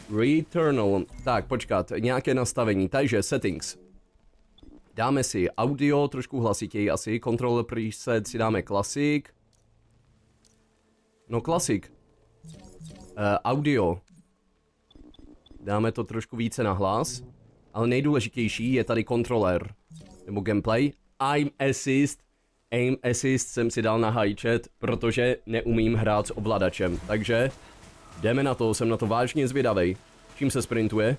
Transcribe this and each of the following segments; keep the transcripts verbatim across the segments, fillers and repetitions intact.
Returnal. Tak, počkat, nějaké nastavení. Takže settings. Dáme si audio, trošku hlasitěji asi. Controller preset si dáme klasik. No klasik. Uh, audio. Dáme to trošku více na hlas. Ale nejdůležitější je tady kontroler. Nebo gameplay. Aim assist. Aim assist jsem si dal na high chat, protože neumím hrát s ovladačem. Takže jdeme na to, jsem na to vážně zvědavej. Čím se sprintuje?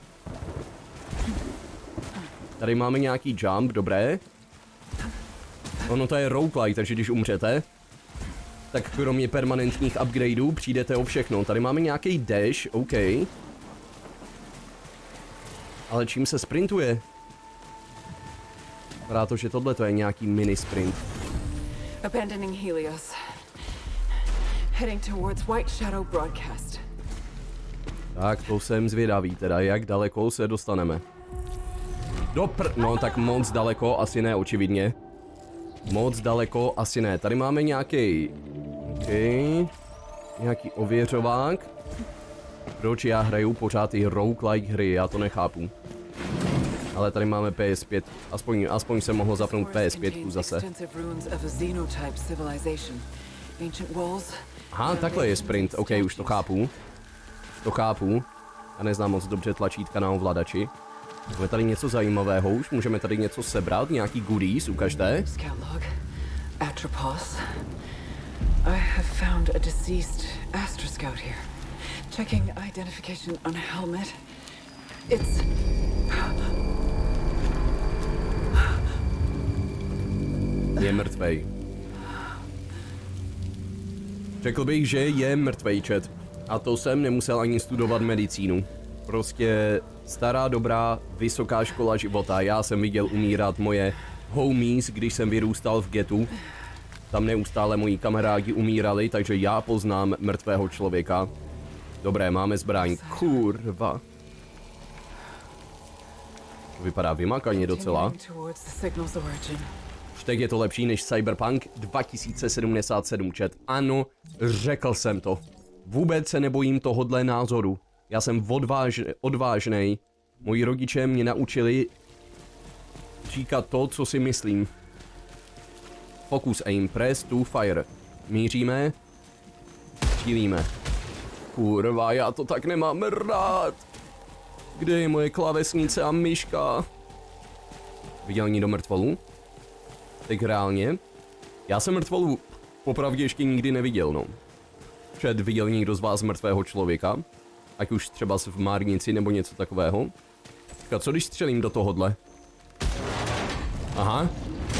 Tady máme nějaký jump, dobré. Ono to je roguelike, takže když umřete, tak kromě permanentních upgradeů přijdete o všechno. Tady máme nějaký dash, OK. Ale čím se sprintuje? Vypadá to, že tohle to je nějaký mini sprint. Abandoning Helios. Heading towards White Shadow Broadcast. Tak to jsem zvědavý, teda jak daleko se dostaneme. Dopr... No tak moc daleko, asi ne, očividně. Moc daleko, asi ne. Tady máme nějaký... OK. Nějaký ověřovák. Proč já hraju pořád ty roguelike hry, já to nechápu. Ale tady máme P S pět, aspoň, aspoň jsem mohl zapnout P S pět zase. Aha, takhle je sprint, OK, už to chápu. To chápu. Já neznám moc dobře tlačítka na ovladači. Máme tady něco zajímavého, už můžeme tady něco sebrat, nějaký goodies, ukažte. Atropos. I have found a deceased Astra Scout here. Checking identification on helmet. It's... Je mrtvej. Řekl bych, že je mrtvej, chat. A to jsem nemusel ani studovat medicínu. Prostě stará, dobrá, vysoká škola života. Já jsem viděl umírat moje homies, když jsem vyrůstal v getu. Tam neustále moji kamarádi umírali, takže já poznám mrtvého člověka. Dobré, máme zbraň. Kurva. To vypadá vymakaně docela. Už tak je to lepší než Cyberpunk dva tisíce sedmdesát sedm, chat. Ano, řekl jsem to. Vůbec se nebojím tohodle názoru. Já jsem odváž, odvážnej. Moji rodiče mě naučili říkat to, co si myslím. Focus aim, press to fire. Míříme. Střílíme. Kurva, já to tak nemám rád. Kde je moje klávesnice a myška? Viděl někdo mrtvolu? Tak reálně? Já jsem mrtvolu popravdě ještě nikdy neviděl, no. Před viděl někdo z vás mrtvého člověka? Ať už třeba v márnici nebo něco takového. A co když střelím do tohodle? Aha.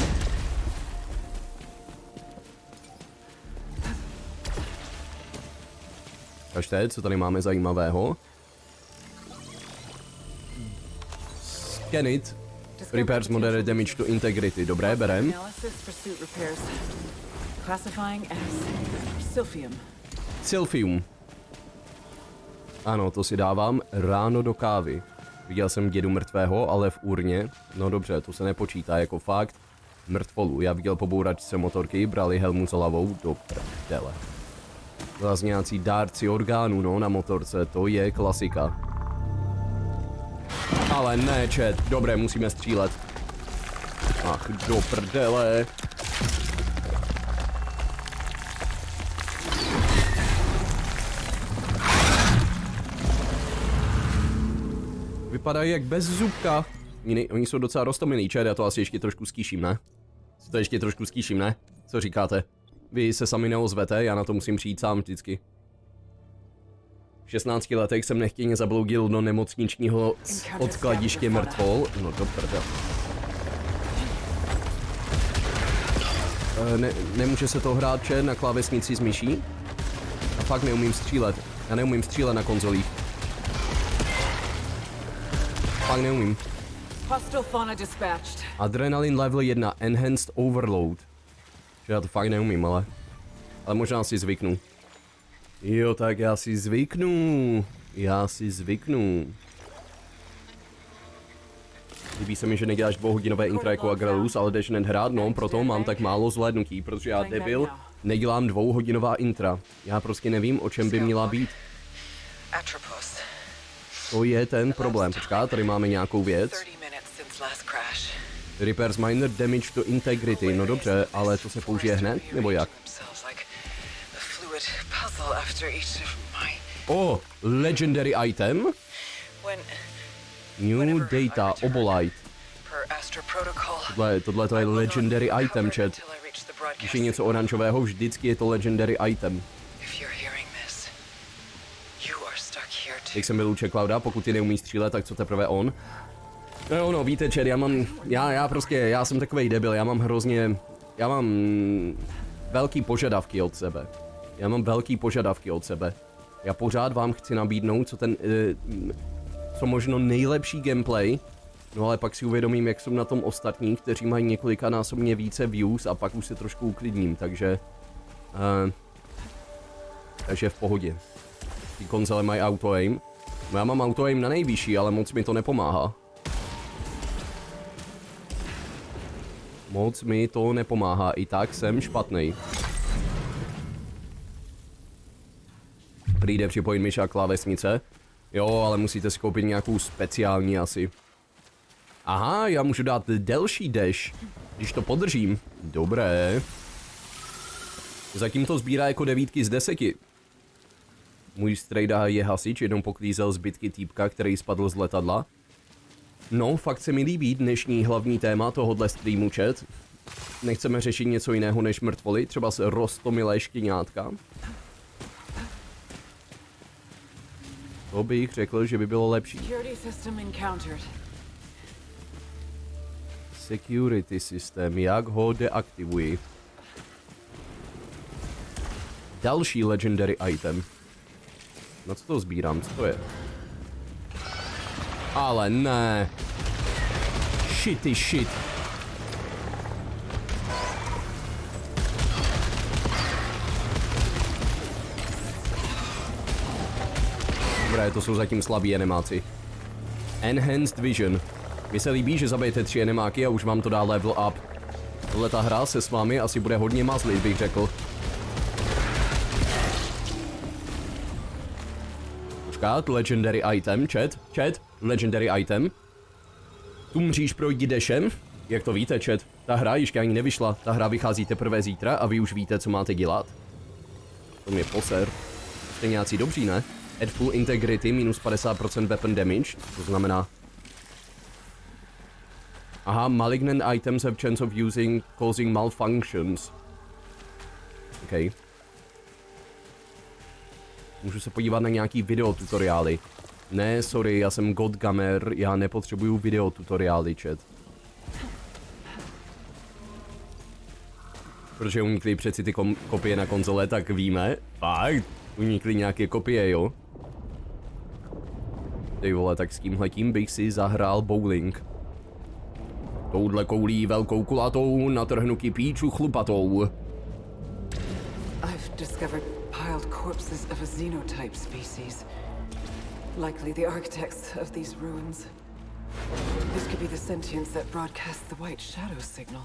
Kažte, co tady máme zajímavého? Scan it. Repairs moderate damage to integrity. Dobré, berem. Silphium. Ano, to si dávám ráno do kávy. Viděl jsem dědu mrtvého, ale v urně. No dobře, to se nepočítá jako fakt. Mrtvolu. Já viděl pobouračce motorky, brali helmu s hlavou do prdele. Zase nějací dárci orgánů, no, na motorce, to je klasika. Ale ne, chat, dobré, musíme střílet. Ach, do prdele. Vypadají jak bez zubka. Oni, oni jsou docela roztomilí, chat, já to asi ještě trošku skýším, ne? To ještě trošku skýším, ne? Co říkáte? Vy se sami neozvete, já na to musím přijít sám vždycky. V šestnácti letech jsem nechtěně zabloudil do nemocničního odkladiště mrtvol. No to prdel. E, ne, nemůže se to hrát, če, na klávesnici s myší? A fakt neumím střílet. Já neumím střílet na konzolích. Fakt neumím. Adrenalin level jedna, enhanced overload. Že já to fakt neumím, ale... Ale možná si zvyknu. Jo, tak já si zvyknu. Já si zvyknu. Líbí se mi, že neděláš dvouhodinové intro jako Agrelus, ale jdeš hned hrát, no, proto mám tak málo zhlédnutí, protože já debil nedělám dvouhodinová intra. Já prostě nevím, o čem by měla být. Atropos. To je ten problém. Počká, tady máme nějakou věc. Repairs minor damage to integrity. No dobře, ale to se použije hned, nebo jak? Oh, legendary item. New data, obolite. Tohle, tohle to je legendary item, chat. Když je něco oranžového, vždycky je to legendary item. Jak jsem byl u Clouda, pokud ty neumí střílet, tak co teprve on? No, no, víte, chat, já mám, já, já prostě, já jsem takovej debil, já mám hrozně, já mám velký požadavky od sebe. Já mám velký požadavky od sebe. Já pořád vám chci nabídnout, co ten, uh, co možno nejlepší gameplay, no ale pak si uvědomím, jak jsou na tom ostatní, kteří mají několikanásobně více views a pak už se trošku uklidním, takže, uh, takže v pohodě. Ty konzole mají auto-aim. No já mám auto-aim na nejvyšší, ale moc mi to nepomáhá. Moc mi to nepomáhá, i tak jsem špatnej. Přijde připojit myš a klávesnice. Jo, ale musíte si koupit nějakou speciální asi. Aha, já můžu dát delší dash, když to podržím. Dobré. Zatím to sbírá jako devítky z deseti. Můj strejda je hasič, jednou poklízel zbytky týpka, který spadl z letadla. No, fakt se mi líbí dnešní hlavní téma tohohle streamu, chat. Nechceme řešit něco jiného než mrtvoly, třeba se roztomilé štěňátka. To bych řekl, že by bylo lepší. Security system, jak ho deaktivuji? Další legendary item. Na co to sbírám? Co to je? Ale ne. Shitty shit. Dobré, to jsou zatím slabí enemáci. Enhanced Vision. Mně se líbí, že zabijete tři enemáky a už vám to dá level up. Tohle ta hra se s vámi asi bude hodně mazlit, bych řekl. Počkat, legendary item, chat, chat, legendary item. Tu mříž projdi dešem. Jak to víte, chat, ta hra ještě ani nevyšla, ta hra vychází teprve zítra a vy už víte, co máte dělat. To mě poser. Jste nějací dobří, ne? Add full integrity, minus padesát procent weapon damage, to znamená... Aha, malignant items have chance of using, causing malfunctions. OK. Můžu se podívat na nějaký videotutoriály. Ne, sorry, já jsem Godgamer, já nepotřebuju videotutoriály, chat. Protože unikly přeci ty kopie na konzole, tak víme. Fakt, unikly nějaké kopie, jo? Ty vole, tak s tímhletím bych si zahrál bowling. Touhle koulí velkou kulatou natrhnu kypíču chlupatou. I've discovered piled corpses of a xenotype species. Likely the architects of these ruins. This could be the sentience that broadcasts the white shadow signal.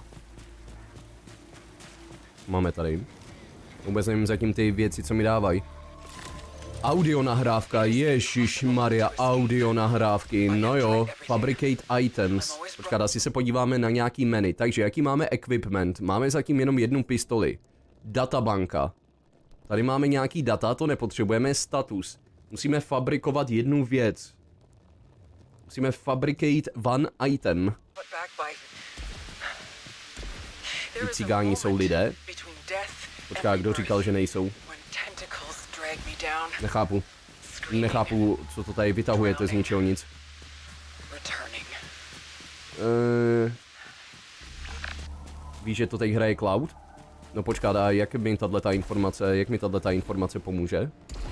Máme tady. Vůbec nevím zatím ty věci, co mi dávají. Audio nahrávka, ježišmarja, audio nahrávky, no jo, fabricate items. Počkat, asi se podíváme na nějaký menu, takže jaký máme equipment, máme zatím jenom jednu pistoli. Databanka. Tady máme nějaký data, to nepotřebujeme, status. Musíme fabrikovat jednu věc. Musíme fabricate one item. Ty cigáni jsou lidé. Počká, kdo říkal, že nejsou? Nechápu. Nechápu, co to tady vytahujete z ničeho nic. Uh, víš, že to teď hraje Cloud? No počkat, a jak mi tato informace, jak mi tato informace pomůže?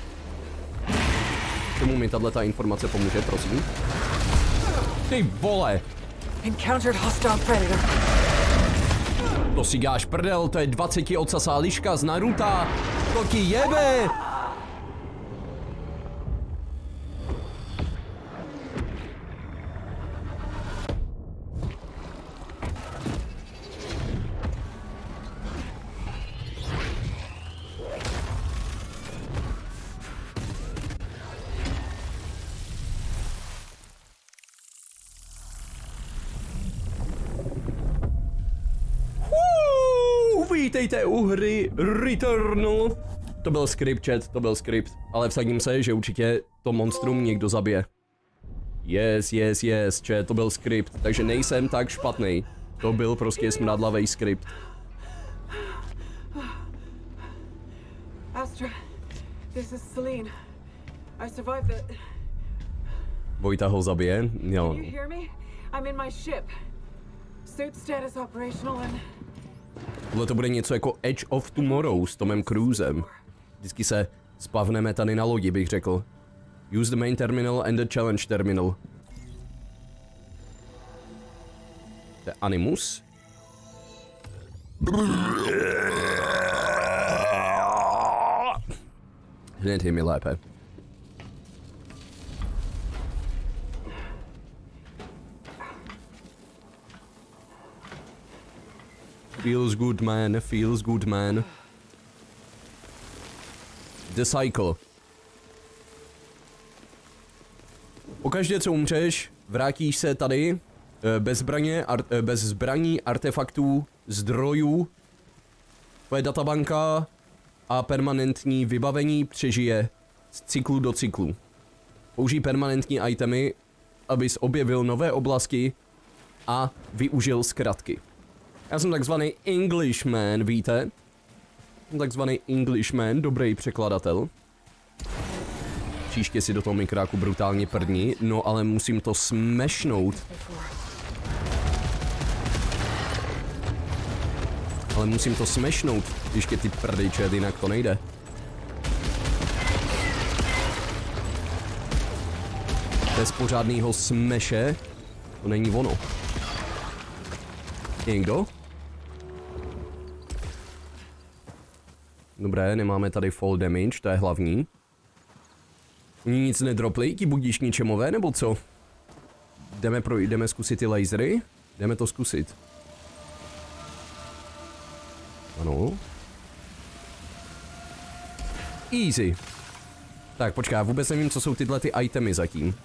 Čemu mi tato informace pomůže, prosím? Ty vole! Encountered hostile predator. To si dáš prdel, to je dvaceti ocasá liška z Naruta. To ti jebe! Vítejte u hry Returnal. To byl skript, chat, to byl skript. Ale vsadím se, že určitě to monstrum někdo zabije. Yes, yes, yes, chat, to byl skript. Takže nejsem tak špatný. To byl prostě smradlavej skript. Astra, this is Celine. I survived the... Vojta ho zabije? Jo. Can you hear me? I'm in my ship. Suit status operational and... Tohle to bude něco jako Edge of Tomorrow s Tomem Cruisem. Vždycky se spavneme tady na lodi, bych řekl. Use the main terminal and the challenge terminal. To je Animus. Hned je mi lépe. Feels good, man. Feels good, man. The Cycle. Pokaždé, co umřeš, vrátíš se tady bez zbraně, ar, bez zbraní, artefaktů, zdrojů. Tvoje databanka a permanentní vybavení přežije z cyklu do cyklu. Použij permanentní itemy, abys objevil nové oblasti a využil zkratky. Já jsem takzvaný Englishman, víte? Jsem takzvaný Englishman, dobrý překladatel. Příště si do toho mikráku brutálně prdni, no ale musím to smashnout. Ale musím to smashnout, ještě ty prdyče, jinak to nejde. Bez pořádného smeše to není ono. Někdo? Dobré, nemáme tady fall damage, to je hlavní. Oni nic nedropli, ti budíš ničemové, nebo co? Jdeme, pro, jdeme zkusit ty lasery? Jdeme to zkusit. Ano. Easy. Tak, počkej, já vůbec nevím, co jsou tyhle ty itemy zatím.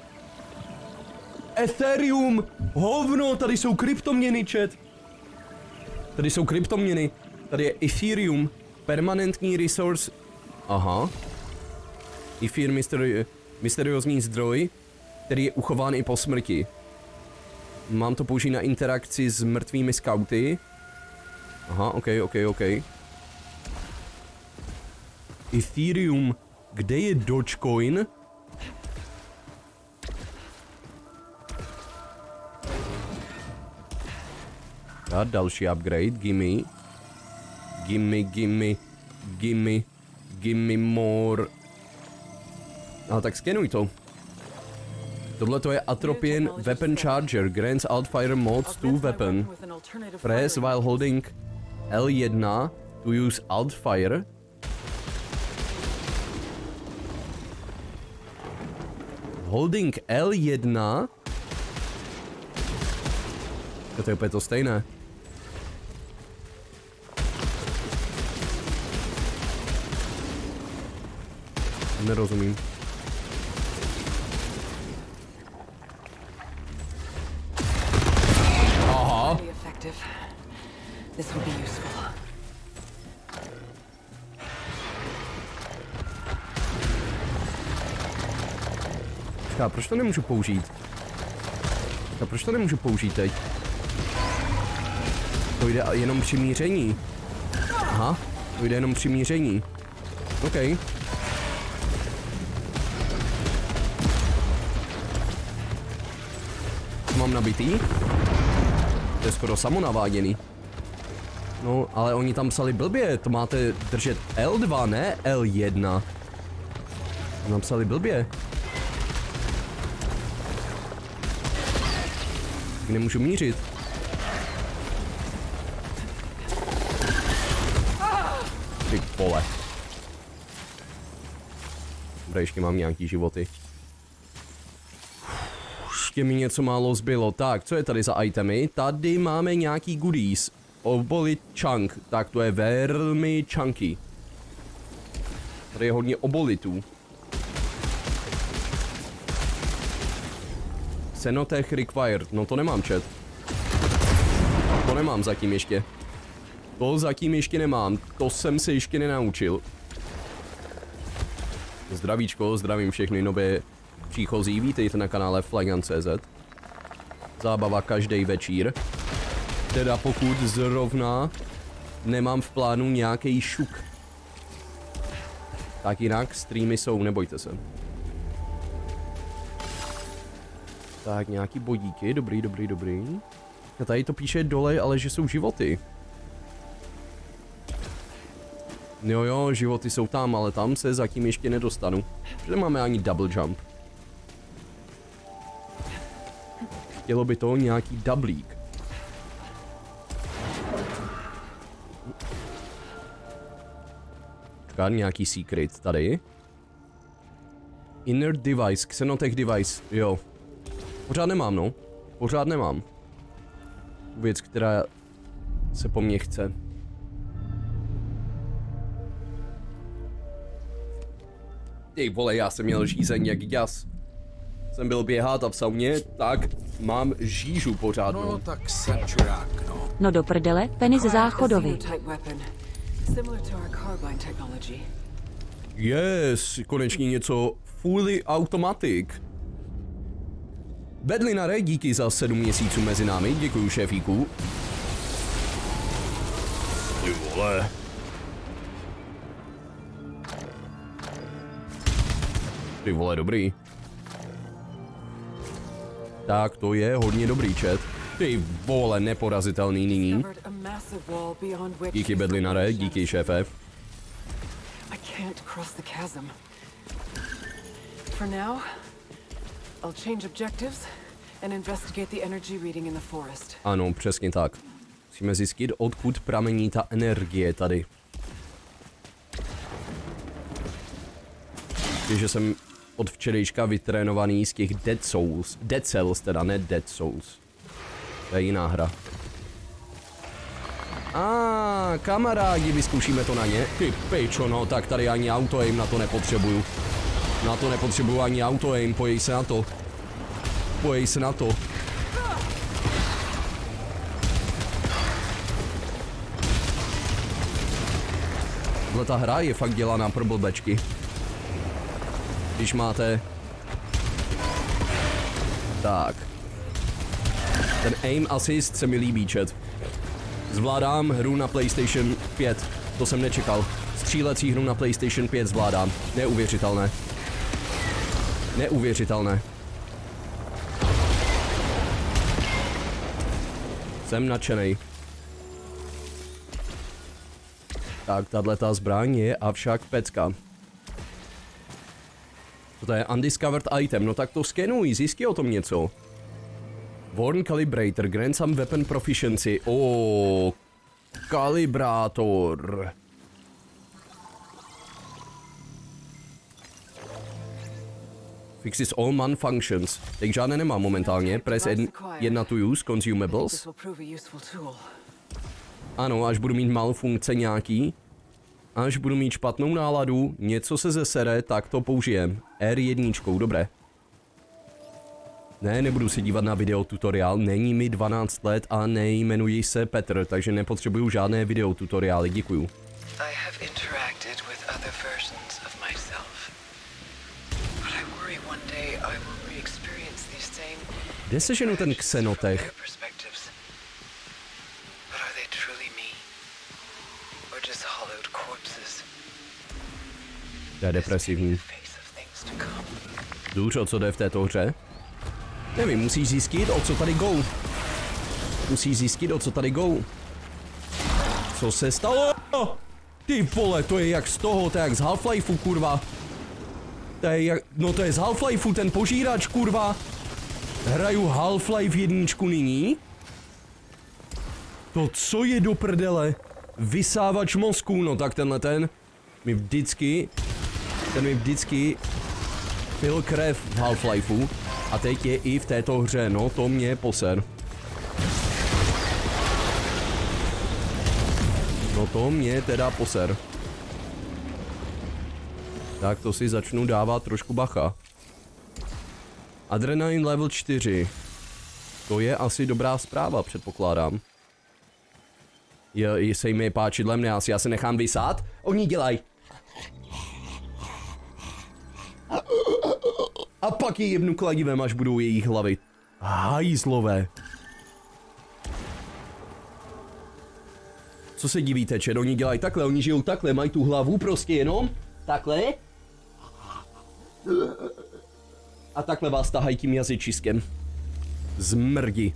Ethereum! Hovno, tady jsou kryptoměny, chat. Tady jsou kryptoměny. Tady je Ethereum. Permanentní resource. Aha. Ether, mysteri mysteriózní zdroj, který je uchován i po smrti. Mám to použít na interakci s mrtvými skauty. Aha, ok, ok, ok. Ethereum. Kde je Dogecoin? A další upgrade, gimme. Gimme, gimme, gimme, gimme more. No tak skenuj to. Tohle to je Atropian Weapon Charger, grants Altfire mods to weapon. Press while holding L one to use Altfire. Holding L one. To je úplně to stejné. Nerozumím. Aha. Počká, proč to nemůžu použít? Počká, proč to nemůžu použít teď? To jde jenom při míření. Aha, to jde jenom při míření. OK. Mám nabitý. To je skoro samonaváděný. No, ale oni tam psali blbě, to máte držet L dva, ne L one. To napsali blbě. Nemůžu mířit. Ty vole. Dobré, ještě mám nějaký životy. Ještě mi něco málo zbylo. Tak, co je tady za itemy? Tady máme nějaký goodies. Obolit chunk. Tak to je velmi chunky. Tady je hodně obolitů. Cenotech required. No to nemám, chat. To nemám zatím ještě. To zatím ještě nemám, to jsem se ještě nenaučil. Zdravíčko, zdravím všechny nové příchozí, vítejte na kanále Flagan tečka cé zet. Zábava každý večír. Teda pokud zrovna nemám v plánu nějaký šuk. Tak jinak streamy jsou, nebojte se. Tak nějaký bodíky, dobrý, dobrý, dobrý. A tady to píše dole, ale že jsou životy. Jo jo, životy jsou tam, ale tam se zatím ještě nedostanu. Že nemáme ani double jump. Chtělo by to nějaký dublík. Čeká nějaký secret tady. Inner device, Xenotech device, jo. Pořád nemám, no. Pořád nemám. Věc, která se po mně chce. Ty vole, já jsem měl žízeň jak jas. Jsem byl běhat a v sauně, tak mám žížu pořádnou. No tak jsem čurák, no. No do prdele, penis záchodovi. Yes, konečně něco fully automatic. Bedlinare, díky za sedm měsíců mezi námi, děkuju šéfíku. Ty vole. Ty vole, dobrý. Tak to je hodně dobrý chat. Ty vole, neporazitelný nyní. Díky Bedlinare, díky šéfe. Ano, přesně tak. Musíme zjistit, odkud pramení ta energie tady. Takže jsem od včerejška vytrénovaný z těch Dead Souls. Dead Cells, teda ne Dead Souls. To je jiná hra. A ah, kamarádi, vyzkoušíme to na ně. Ty pičo, no, tak tady ani auto-aim na to nepotřebuju. Na to nepotřebuju ani auto-aim, pojej se na to. Pojej se na to. Tohle ta hra je fakt dělaná pro blbečky. Když máte... Tak. Ten aim assist se mi líbí, chat. Zvládám hru na PlayStation pět. To jsem nečekal. Střílecí hru na PlayStation pět zvládám. Neuvěřitelné. Neuvěřitelné. Jsem nadšenej. Tak, tato zbraň je avšak pecka. To je undiscovered item, no tak to skenuj, zjistí o tom něco. Worn Calibrator, grant some weapon proficiency. Oh, kalibrátor. Fixes all malfunctions. Tak žádné nemám momentálně. Press jedna to use consumables. Ano, až budu mít malfunkce nějaký. Až budu mít špatnou náladu, něco se zesere, tak to použijem. R jedna, dobré. Ne, nebudu se dívat na video tutoriál, není mi dvanáct let a nejmenuji se Petr, takže nepotřebuju žádné video tutoriály, děkuju. Kde se ženu ten Xenotech? To je depresivní. Důř, o co jde v této hře? Nevím, musíš zjistit, o co tady go. Musíš zjistit, o co tady go. Co se stalo? Ty vole, to je jak z toho, to je jak z Half-Lifeu, kurva. To je jak, no to je z Half-Lifeu, ten požírač, kurva. Hraju Half-Life jedničku nyní. To co je do prdele? Vysávač mozku, no tak tenhle ten mi vždycky, ten mi vždycky pil krev v Half-Lifeu a teď je i v této hře, no to mě poser. No to mě teda poser. Tak to si začnu dávat trošku bacha. Adrenalin level čtyři. To je asi dobrá zpráva, předpokládám. je, se jim je páčidlem, já si, já se nechám vysát. Oni dělají. A pak je jebnu kladivem, až budou jejich hlavy. Hajzlové. Co se divíte, čet? Oni dělají takhle, oni žijou takhle, mají tu hlavu prostě jenom. Takhle. A takhle vás tahají tím jazyčiskem. Zmrdi.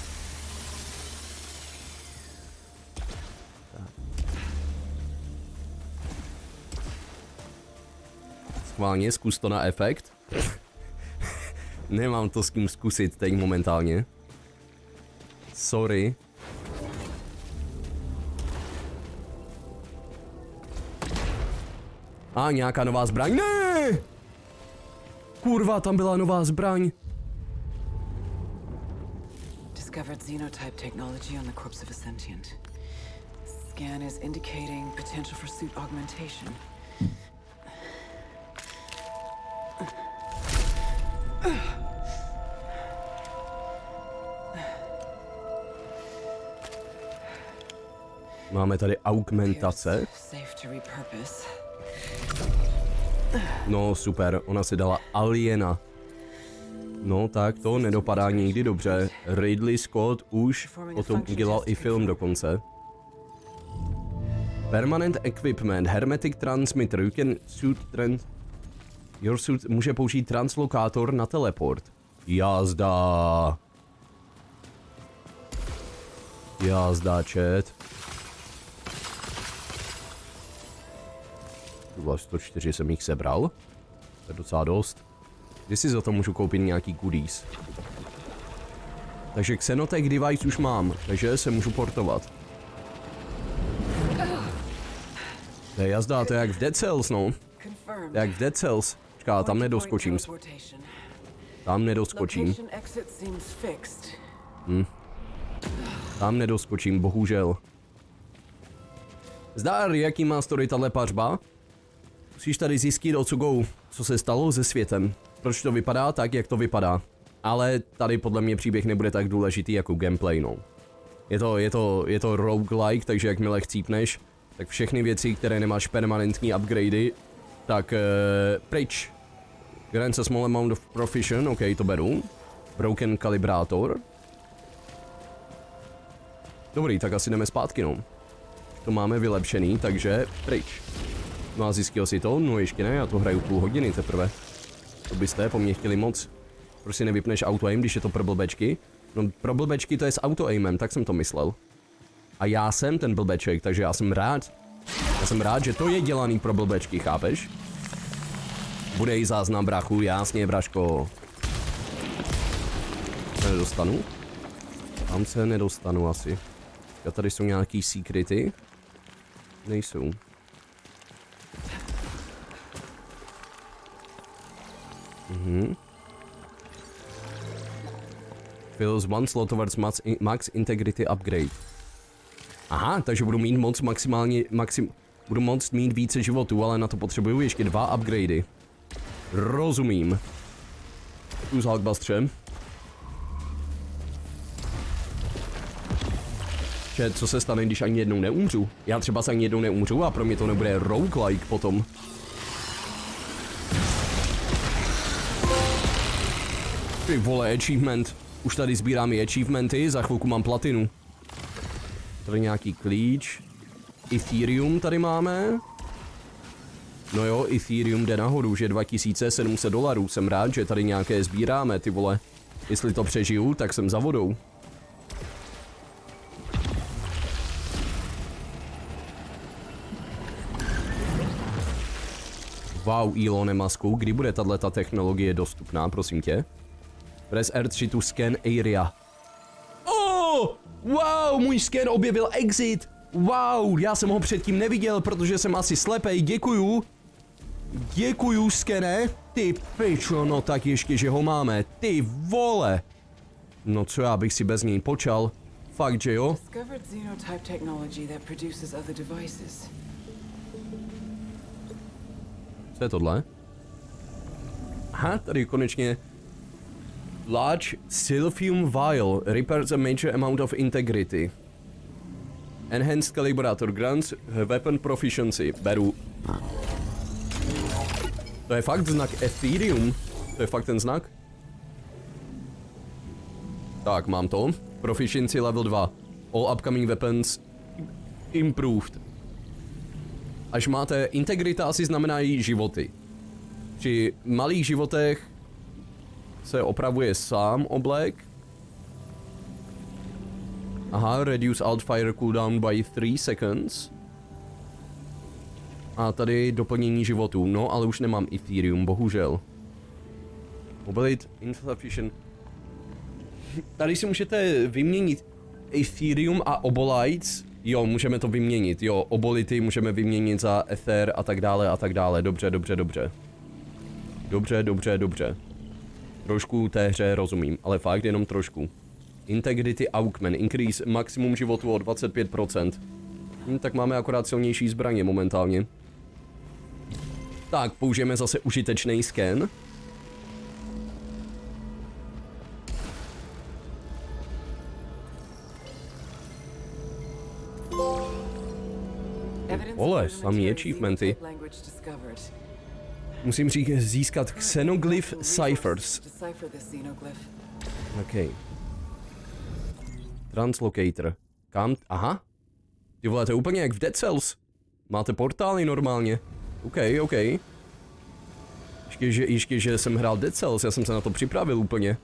Schválně, zkus to na efekt. Nemám to s kým zkusit teď momentálně. Sorry. A nějaká nová zbraň. Ne! Kurva, tam byla nová zbraň. Discovered xenotype technology on the corpse of a sentient. Scan is indicating potential for suit augmentation. Máme tady augmentace. No super, ona si dala aliena. No tak to nedopadá nikdy dobře. Ridley Scott už o tom udělal i film dokonce. Permanent equipment, hermetic transmitter, you can suit trans... Your suit může použít translokátor na teleport. Jazda. Jazda, chat. Tuhle sto čtyři jsem jich sebral. To je docela dost. Když si za to můžu koupit nějaký goodies. Takže Xenotech device už mám, takže se můžu portovat. To je jazda, to je jak v Dead Cells, no. To je jak v Dead Cells. Počká, tam nedoskočím. Tam nedoskočím. Hm. Tam nedoskočím, bohužel. Zdar, jaký má story tahle pařba? Musíš tady zjistit, o co go, co se stalo se světem. Proč to vypadá tak, jak to vypadá. Ale tady podle mě příběh nebude tak důležitý jako gameplay, no. Je to, je to, je to roguelike, takže jakmile chcípneš, tak všechny věci, které nemáš permanentní upgradey, tak uh, pryč. Grants a small amount of provision, ok, to beru. Broken kalibrátor. Dobrý, tak asi jdeme zpátky, no. To máme vylepšený, takže pryč. No a zjistil si to? No ještě ne, já to hraju půl hodiny teprve. To byste po mně chtěli moc. Proč si nevypneš auto-aim, když je to pro blbečky? No pro blbečky to je s auto-aimem, tak jsem to myslel. A já jsem ten blbeček, takže já jsem rád. Já jsem rád, že to je dělaný pro blbečky, chápeš? Bude i záznam, brachu, jasně, braško. Se nedostanu? Tam se nedostanu asi. A tady jsou nějaký secrety? Nejsou. Mhm. Fills one slot towards max, max integrity upgrade. Aha, takže budu mít moc maximálně, maxim, budu moct mít více životů, ale na to potřebuju ještě dva upgradey. Rozumím. Tu s Hulkbusterem. Že co se stane, když ani jednou neumřu? Já třeba se ani jednou neumřu a pro mě to nebude roguelike potom. Ty vole, achievement. Už tady sbírám i achievementy, za chvilku mám platinu. Tady nějaký klíč. Ethereum tady máme. No jo, Ethereum jde nahoru, že dva tisíce sedm set dolarů. Jsem rád, že tady nějaké sbíráme, ty vole. Jestli to přežiju, tak jsem za vodou. Wow, Elone Musku, kdy bude tato technologie dostupná, prosím tě? Press R tři to scan area. Oh! Wow, můj scan objevil exit. Wow, já jsem ho předtím neviděl, protože jsem asi slepej, děkuju. Děkuju, skene. Ty pičo, no tak ještě, že ho máme. Ty vole. No co já bych si bez něj počal. Fakt, že jo? Co je tohle? Aha, tady konečně. Large silphium vial repairs a major amount of integrity. Enhanced Calibrator grants weapon proficiency. Beru. To je fakt znak Ethereum. To je fakt ten znak. Tak, mám to. Proficiency level dva. All upcoming weapons improved. Až máte integrita, asi znamená i životy. Při malých životech se opravuje sám oblek. Aha, reduce alt fire cooldown by three seconds. A tady doplnění životů. No, ale už nemám Ethereum, bohužel. Mobility insufficient. Tady si můžete vyměnit Ethereum a Obolites. Jo, můžeme to vyměnit. Jo, Obolity můžeme vyměnit za Ether a tak dále a tak dále. Dobře, dobře, dobře. Dobře, dobře, dobře. Trošku té hře rozumím, ale fakt jenom trošku. Integrity Augment, increase maximum životu o dvacet pět procent. Hm, tak máme akorát silnější zbraně momentálně. Tak, použijeme zase užitečný sken. Ole, samý achievementy. Musím říct, získat Xenoglyph Ciphers. OK. Translocator. Kam? Aha. Ty vole, to je úplně jak v Dead Cells. Máte portály normálně. OK, OK. Ještě, že, ještě, že jsem hrál Dead Cells, já jsem se na to připravil úplně.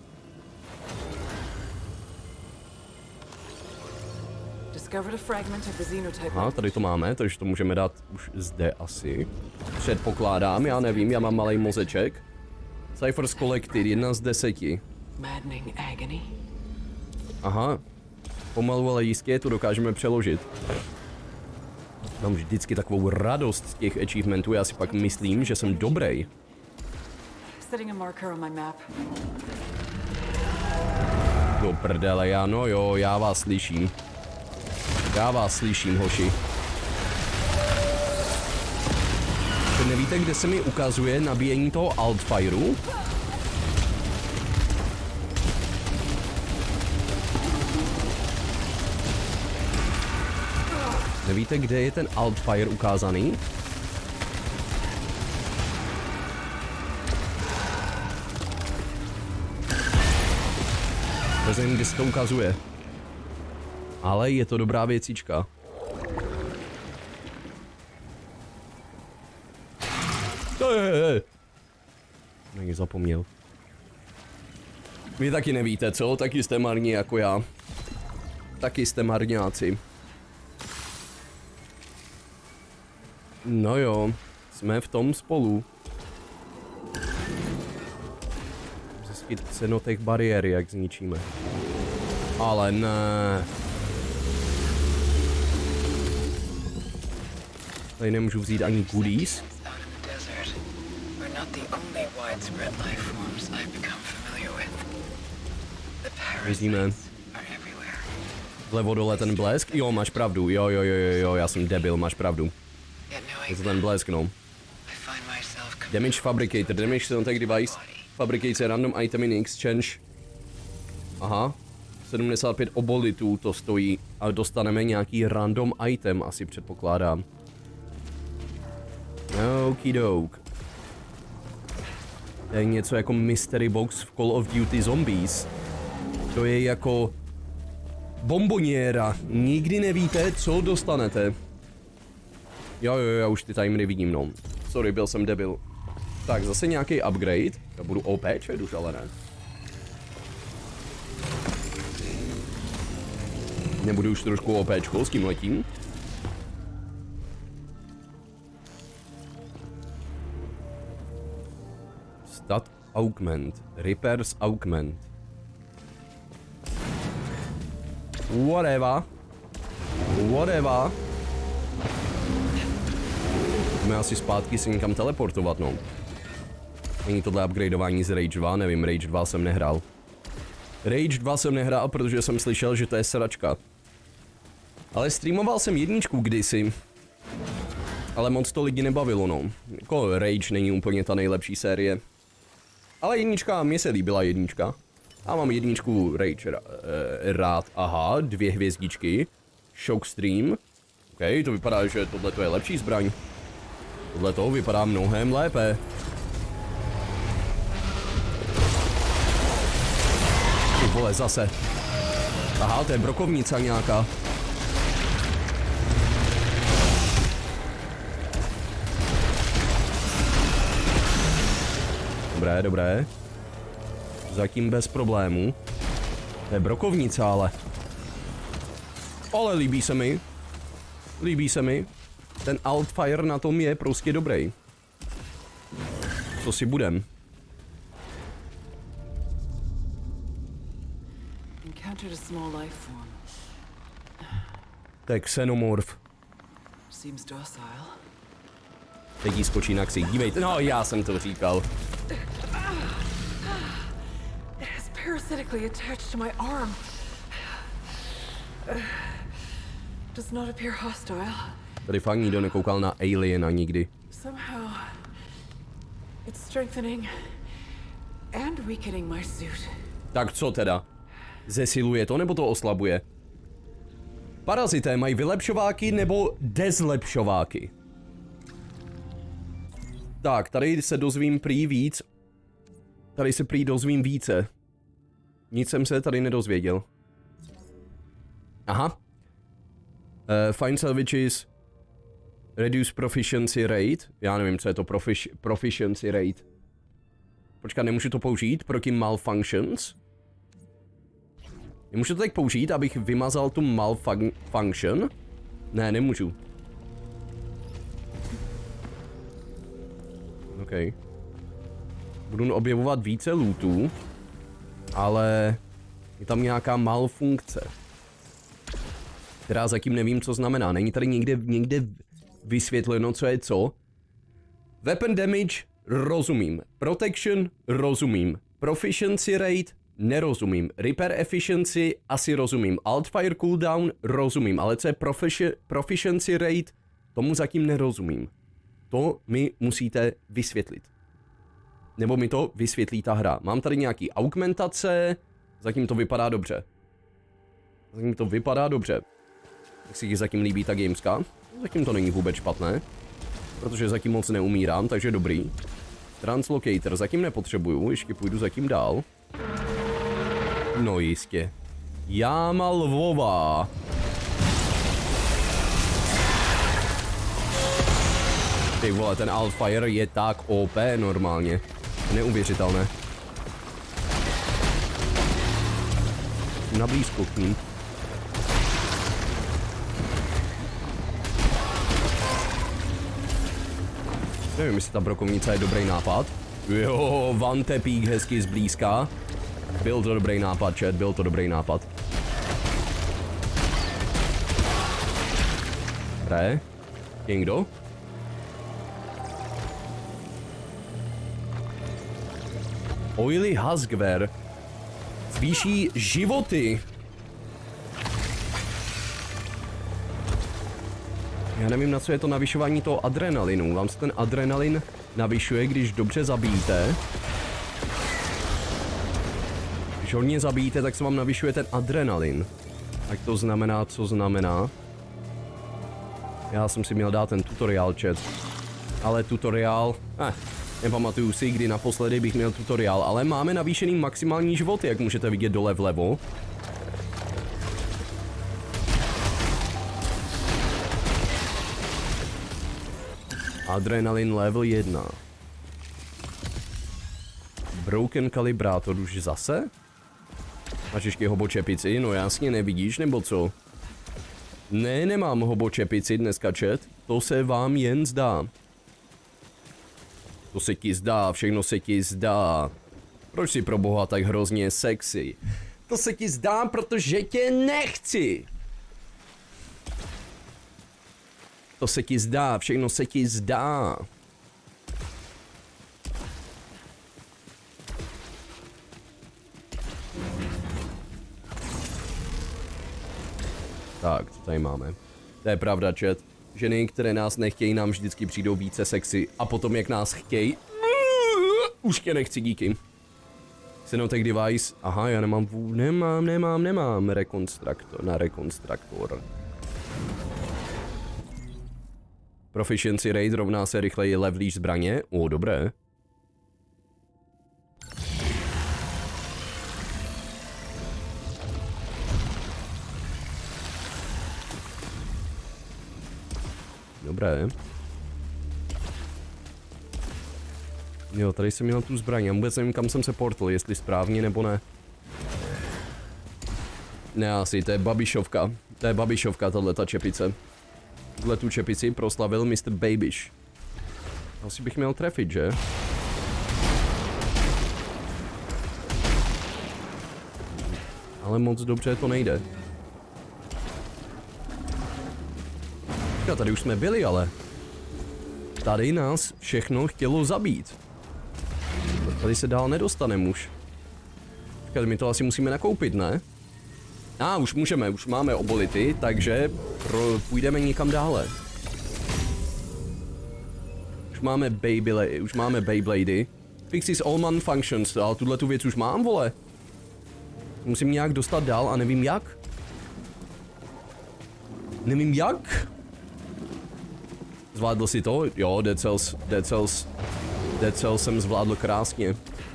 Aha, tady to máme, takže to můžeme dát už zde asi. Předpokládám, já nevím, já mám malej mozeček. Ciphers collected, jedna z deseti. Aha. Pomalu, ale jistě to dokážeme přeložit. Mám vždycky takovou radost z těch achievementů, já si pak myslím, že jsem dobrý. Do prdele, já no jo, já vás slyším. Já vás slyším, hoši. To nevíte, kde se mi ukazuje nabíjení toho altfireu? Nevíte, kde je ten altfire ukázaný? Nevím, kde se to ukazuje. Ale je to dobrá věcička. Není zapomněl. Vy taky nevíte, co? Taky jste marní jako já. Taky jste marňáci. No jo, jsme v tom spolu. Zjistit cenotech bariéry, jak zničíme. Ale ne. Tady nemůžu vzít ani goodies. Vidíme. Vlevo dole ten blesk. Jo, máš pravdu. Jo, jo, jo, jo, jo, já jsem debil, máš pravdu. Je to ten blesk, no. Damage Fabricator, Damage Cenotech Device. Fabricates a random item in exchange. Aha. sedmdesát pět obolitů to stojí. A dostaneme nějaký random item, asi předpokládám. Okidok. To je něco jako mystery box v Call of Duty Zombies. To je jako bomboniéra. Nikdy nevíte, co dostanete. Jo, jo, já už ty timery vidím, no. Sorry, byl jsem debil. Tak, zase nějaký upgrade. Já budu O P čet už, ale ne. Nebudu už trošku OPčko s tím letím. Stat augment. Repairs augment. Whatever. Whatever. Můžeme asi zpátky se někam teleportovat, no. Není tohle upgradeování z Rage dva, nevím, Rage dva jsem nehrál. Rage dva jsem nehrál, protože jsem slyšel, že to je sračka. Ale streamoval jsem jedničku kdysi. Ale moc to lidi nebavilo, no. Jako Rage není úplně ta nejlepší série. Ale jednička, mně se líbila jednička. A mám jedničku Rage rád. Aha, dvě hvězdičky. Shockstream. OK, to vypadá, že tohle je lepší zbraň. Tohle to vypadá mnohem lépe. Ty vole, zase. Aha, to je brokovnice nějaká. Dobré, dobré. Zatím bez problémů. To je brokovnice, ale. Ale líbí se mi. Líbí se mi. Ten Altfire na tom je prostě dobrý. Co si budem? To je xenomorf. Teď jí skočí na ksík. Dívejte, no já jsem to říkal. Parasitically attached to my arm. Uh, does not appear hostile. Tady fakt nikdo nekoukal na Aliena nikdy. Somehow it's strengthening and weakening my suit. Tak co teda? Zesiluje to nebo to oslabuje? Parazité mají vylepšováky nebo dezlepšováky? Tak, tady se dozvím prý víc. Tady se prý dozvím více. Nic jsem se tady nedozvěděl. Aha. Uh, find salvages. Reduce proficiency rate. Já nevím, co je to profici proficiency rate. Počkat, nemůžu to použít proti malfunctions. Nemůžu to tak použít, abych vymazal tu malfunction? Ne, nemůžu. OK. Budu objevovat více lootů. Ale je tam nějaká malfunkce, která zatím nevím, co znamená. Není tady někde, někde vysvětleno, co je co. Weapon damage rozumím. Protection rozumím. Proficiency rate nerozumím. Repair efficiency asi rozumím. Altfire cooldown rozumím. Ale co je profici proficiency rate, tomu zatím nerozumím. To mi musíte vysvětlit. Nebo mi to vysvětlí ta hra. Mám tady nějaký augmentace. Zatím to vypadá dobře. Zatím to vypadá dobře. Jak si zatím líbí ta gameská? Zatím to není vůbec špatné. Protože zatím moc neumírám, takže dobrý. Translocator zatím nepotřebuju, ještě půjdu zatím dál. No jistě. Jáma lvová. Ty vole, ten Altfire je tak O P normálně. Neuvěřitelné. Na blízko k ním. Nevím, jestli ta brokovnice je dobrý nápad. Jo, vantepík hezky zblízka. Byl to dobrý nápad, chat, byl to dobrý nápad. Dobré. Někdo? Oily Huskver zvýší životy. Já nevím, na co je to navyšování toho adrenalinu. Vám se ten adrenalin navyšuje, když dobře zabijíte. Když hodně zabijíte, tak se vám navyšuje ten adrenalin. Tak to znamená, co znamená. Já jsem si měl dát ten tutoriál, chat. Ale tutoriál... Eh, nepamatuju si, kdy naposledy bych měl tutoriál, ale máme navýšený maximální životy, jak můžete vidět dole vlevo. Adrenalin level jedna. Broken kalibrátor už zase? Máš ještě hobočepici? No jasně, nevidíš, nebo co? Ne, nemám hobočepici dneska, chat. To se vám jen zdá. To se ti zdá, všechno se ti zdá. Proč si pro boha tak hrozně sexy? To se ti zdá, protože tě nechci. To se ti zdá, všechno se ti zdá. Tak, co tady máme? To je pravda, chat. Ženy, které nás nechtějí, nám vždycky přijdou více sexy. A potom, jak nás chtějí... Už tě nechci, díky. Xenotech device. Aha, já nemám vů... Nemám, nemám, nemám. Rekonstruktor. Na rekonstruktor. Proficiency rate rovná se rychleji levelíš zbraně. O, dobré. Dobré. Jo, tady jsem měl tu zbraň. Já vůbec nevím, kam jsem se portal, jestli správně nebo ne. Ne, asi, to je Babišovka. To je Babišovka, tato čepice. Tuhle tu čepici proslavil mister Babiš. Asi bych měl trefit, že? Ale moc dobře to nejde. Tady už jsme byli, ale tady nás všechno chtělo zabít. Tady se dál nedostaneme už. Počkat, my to asi musíme nakoupit, ne? A, ah, už můžeme, už máme obolity, takže pro, půjdeme někam dále. Už máme Beyblade, už máme Beyblady. Fixes all man functions, ale tuhle tu věc už mám, vole. Musím nějak dostat dál a nevím jak. Nevím jak. Zvládl si to? Jo, Dead Cells, Dead Cells, Dead Cells jsem zvládl krásně.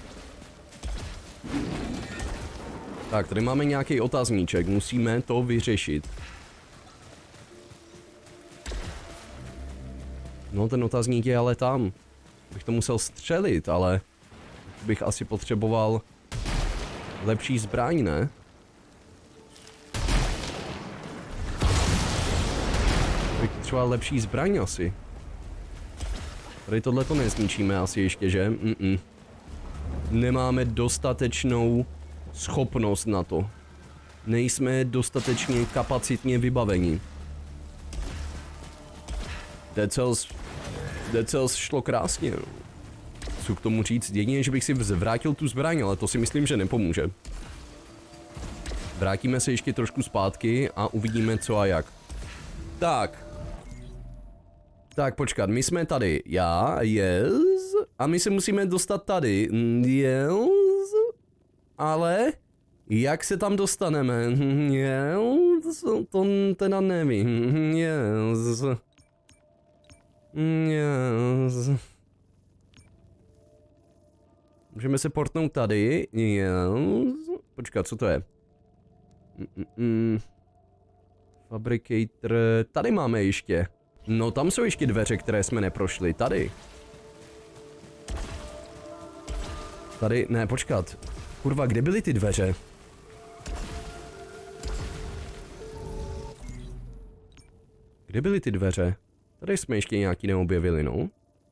Tak, tady máme nějaký otazníček, musíme to vyřešit. No, ten otazník je ale tam. Bych to musel střelit, ale bych asi potřeboval lepší zbraň, ne? Bych potřeboval lepší zbraň asi. Tady tohle to nezničíme asi ještě, že? Mm -mm. Nemáme dostatečnou schopnost na to. Nejsme dostatečně kapacitně vybaveni. Dead Cells, Dead Cells šlo krásně. Co k tomu říct? Jedině, že bych si zvrátil tu zbraň, ale to si myslím, že nepomůže. Vrátíme se ještě trošku zpátky a uvidíme co a jak. Tak. Tak počkat, my jsme tady. Já, yes. A my se musíme dostat tady. Yes. Ale jak se tam dostaneme? Yes. To teda nevím. Yes. Yes. Můžeme se portnout tady. Yes. Počkat, co to je? Mm -mm. Fabricator. Tady máme ještě. No tam jsou ještě dveře, které jsme neprošli. Tady. Tady, ne, počkat. Kurva, kde byly ty dveře? Kde byly ty dveře? Tady jsme ještě nějaký neobjevili, no.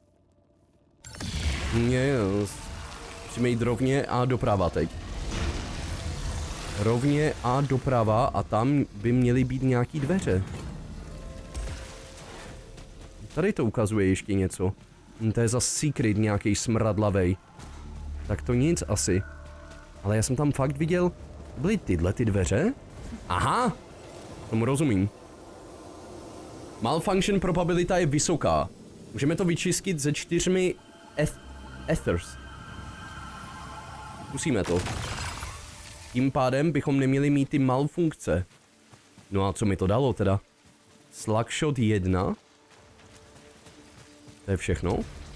Yes. Musíme jít rovně a doprava teď. Rovně a doprava a tam by měly být nějaký dveře. Tady to ukazuje ještě něco. To je za secret nějaký smradlavej. Tak to nic asi. Ale já jsem tam fakt viděl, byly tyhle ty dveře? Aha! Tomu rozumím. Malfunction probabilita je vysoká. Můžeme to vyčistit ze čtyřmi eth ethers. Zkusíme to. Tím pádem bychom neměli mít ty malfunkce. No a co mi to dalo teda? Slugshot jedna. To je všechno.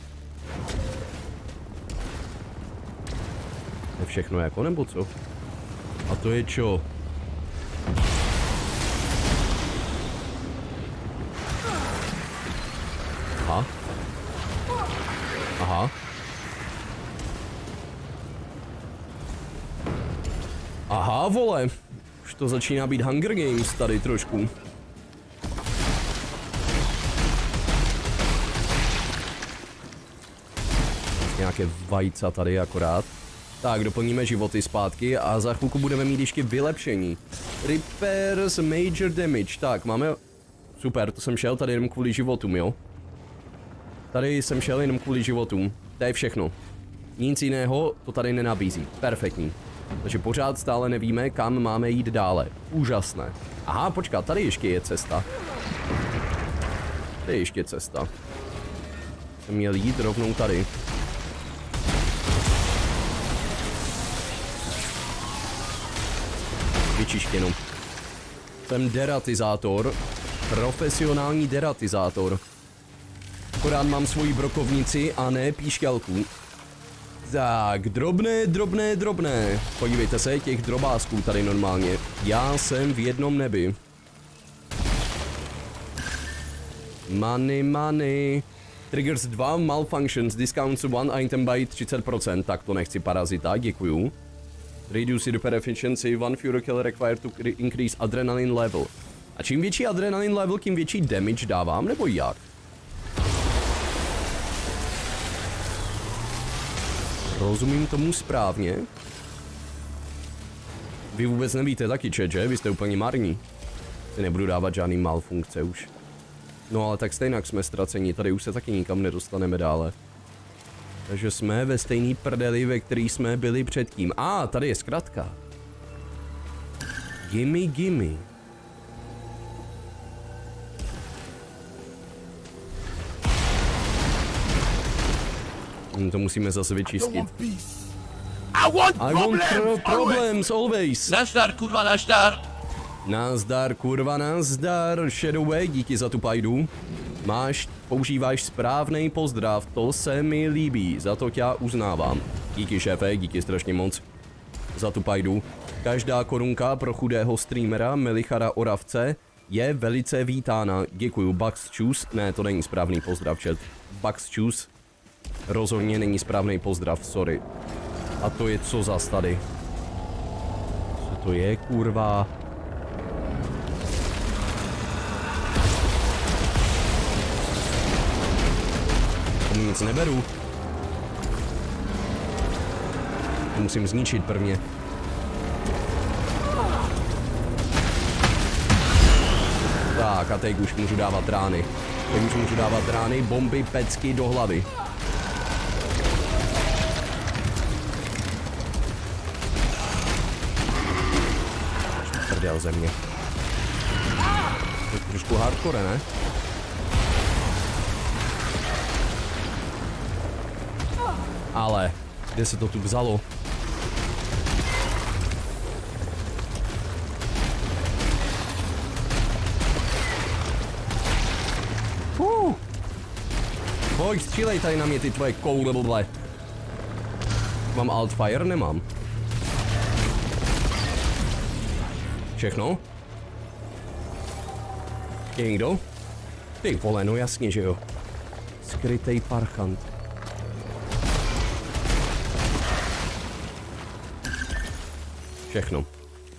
To je všechno jako, nebo co? A to je čo? Aha. Aha. Aha, vole. Už to začíná být Hunger Games tady trošku. Nějaké vajca tady akorát. Tak, doplníme životy zpátky a za chvilku budeme mít ještě vylepšení. Repairs major damage. Tak, máme... Super, to jsem šel tady jenom kvůli životům, jo? Tady jsem šel jenom kvůli životům. To je všechno. Nic jiného to tady nenabízí. Perfektní. Takže pořád stále nevíme, kam máme jít dále. Úžasné. Aha, počkat, tady ještě je cesta. Tady je ještě cesta. Jsem měl jít rovnou tady. Vyčištěno. Jsem deratizátor. Profesionální deratizátor. Akorát mám svoji brokovnici a ne píšťalku. Tak, drobné, drobné, drobné. Podívejte se, těch drobásků tady normálně. Já jsem v jednom nebi. Money, money. Triggers dva, malfunctions, discounts one item by třicet procent. Tak to nechci parazita, děkuju. Reduce repair efficiency, one fury kill required to increase adrenaline level. A čím větší adrenaline level, tím větší damage dávám, nebo jak? Rozumím tomu správně? Vy vůbec nevíte taky, chat, že? Vy jste úplně marní. Si nebudu dávat žádný malfunkce už. No ale tak stejnak jsme ztraceni, tady už se taky nikam nedostaneme dále. Takže jsme ve stejný prdeli, ve který jsme byli předtím. A, ah, tady je zkratka. Gimme, gimme. Hm, to musíme zase vyčistit. I want I want pro problems always. Nazdar, kurva, nazdar. Nazdar, kurva, nazdar. Shadowway, díky za tu pajdu. Máš, používáš správný pozdrav, to se mi líbí, za to tě uznávám. Díky šéfe, díky strašně moc za tu pajdu. Každá korunka pro chudého streamera Melichara Oravce je velice vítána. Děkuju, Bucks Choose. Ne, to není správný pozdrav, chat. Bucks Choose rozhodně není správný pozdrav, sorry. A to je co zas tady? Co to je, kurva? Tomu nic neberu. Musím zničit prvně. Tak a teď už můžu dávat rány. Teď už můžu dávat rány, bomby, pecky do hlavy. Prdel země. To je trošku hardcore, ne? Ale, kde se to tu vzalo? Uh. Pojď, střílej tady na mě ty tvoje koule blble. Mám altfire? Nemám. Všechno? Je někdo? Ty vole, no jasně, že jo. Skrytej parchant. Všechno.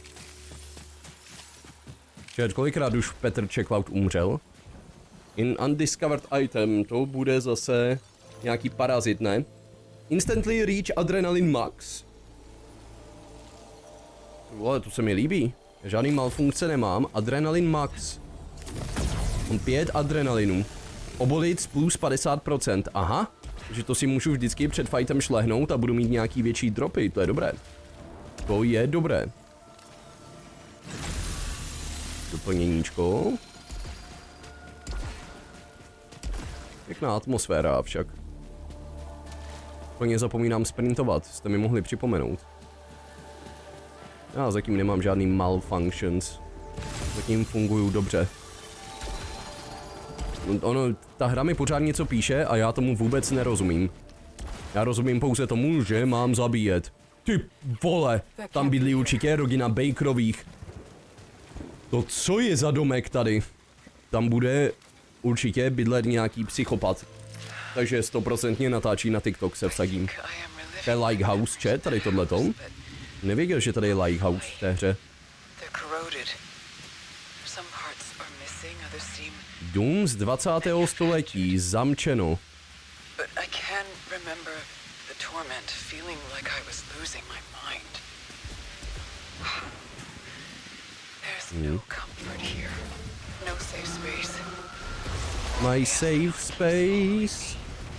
Čet, kolikrát už Petr Checkloud umřel? In undiscovered item, to bude zase nějaký parazit, ne? Instantly reach adrenaline max. Vole, to se mi líbí. Žádný malfunkce nemám. Adrenalin max. Mám pět adrenalinů. Obolic plus padesát procent. Aha. Takže to si můžu vždycky před fightem šlehnout a budu mít nějaký větší dropy. To je dobré. To je dobré. Doplněníčko. Pěkná atmosféra však. Plně zapomínám sprintovat, jste mi mohli připomenout. Já zatím nemám žádný malfunctions. Zatím fungují dobře. Ono, ta hra mi pořád něco píše a já tomu vůbec nerozumím. Já rozumím pouze tomu, že mám zabíjet. Ty vole, tam bydlí určitě rodina Bakerových. To co je za domek tady? Tam bude určitě bydlet nějaký psychopat. Takže stoprocentně natáčí na TikTok, se vsadím. To je Lighthouse, chat, tady tohleto. Nevěděl, že tady je Lighthouse v té hře. Dům z dvacátého století, zamčeno. Hmm. My safe space.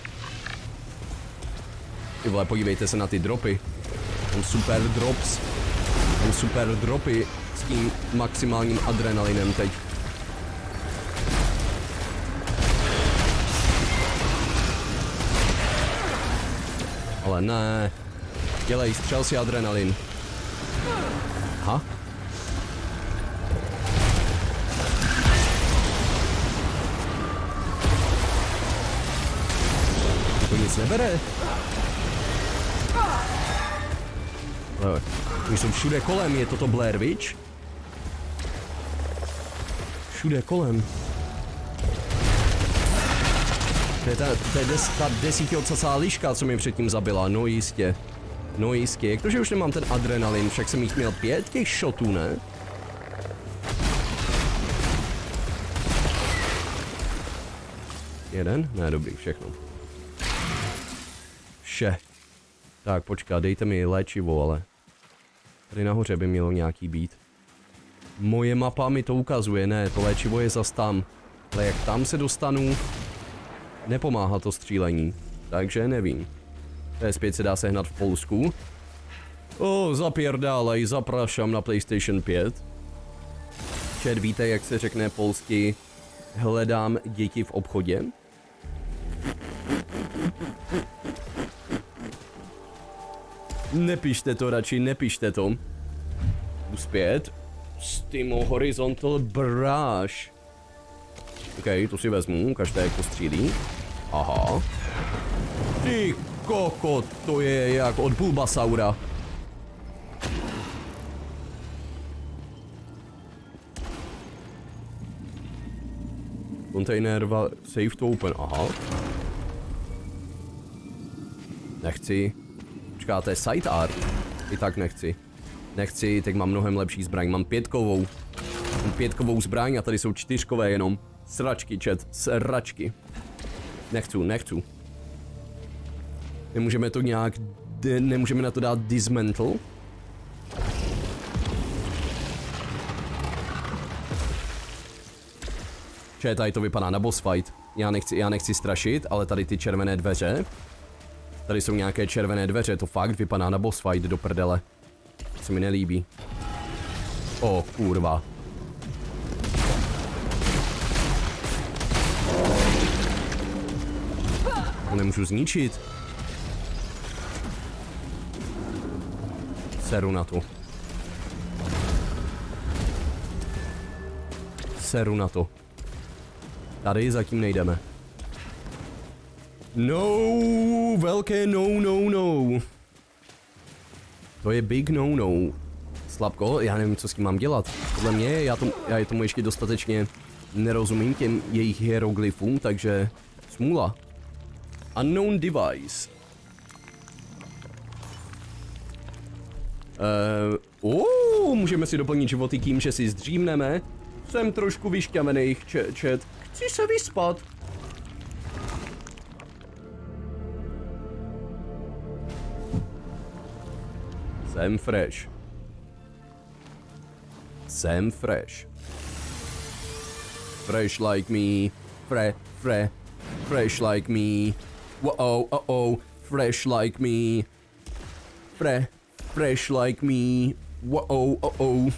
Ty vole, podívejte se na ty dropy. Tam super drops. Tam super dropy s tím maximálním adrenalinem teď. Ale ne. Dělej, střel si adrenalin. Aha. nic nebere. Ale, oni jsou všude kolem, je toto Blair Witch? Všude kolem. To je ta, to je des, ta desítiocasá liška, co mě předtím zabila, no jistě. No jistě, jak to, že už nemám ten adrenalin, však jsem jich měl pět těch shotů, ne? Jeden? Ne, dobrý, všechno. Vše. Tak, počkat, dejte mi léčivo, ale... Tady nahoře by mělo nějaký být. Moje mapa mi to ukazuje, ne, to léčivo je zas tam. Ale jak tam se dostanu... Nepomáhá to střílení, takže nevím. P S pět se dá sehnat v Polsku. O, zapěrdálej, zaprašám na PlayStation pět. Čet, víte, jak se řekne polsky hledám děti v obchodě? Nepište to radši, nepište to. Uspět. Stimo Horizontal Brush. OK, to si vezmu, ukažte, jak to střílí. Aha. Ty koko, to je jak od Bulbasaura. Container safe to open, aha. Nechci. Počkáte, side art. I tak nechci. Nechci, teď mám mnohem lepší zbraň, mám pětkovou. Mám pětkovou zbraň a tady jsou čtyřkové jenom. Sračky, chat, sračky. Nechci, nechci. Nemůžeme to nějak, nemůžeme na to dát dismantle. Chat, tady to vypadá na boss fight. Já nechci, já nechci strašit, ale tady ty červené dveře. Tady jsou nějaké červené dveře, to fakt vypadá na boss fight do prdele. To se mi nelíbí. O, kurva. To nemůžu zničit. Seru na to. Seru na to. Tady zatím nejdeme. No, velké no, no, no. To je big no, no. Slabko, já nevím, co s tím mám dělat. Podle mě, já, tom, já tomu ještě dostatečně nerozumím těm jejich hieroglyfům, takže smůla. Unknown device. Uh, oh, můžeme si doplnit životy tím, že si zdřímneme. Jsem trošku vyšťavený, chat. Chci se vyspat. Jsem fresh. Jsem fresh. Fresh like me. Fre, fre, fresh like me. Whoa, oh, oh, fresh like me. Fre, fresh like me. Whoa, oh, oh.